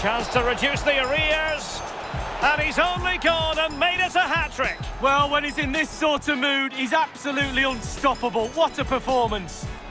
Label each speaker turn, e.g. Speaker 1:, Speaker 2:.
Speaker 1: Chance to reduce the arrears. And he's only gone and made us a hat-trick.
Speaker 2: Well, when he's in this sort of mood, he's absolutely unstoppable. What a performance.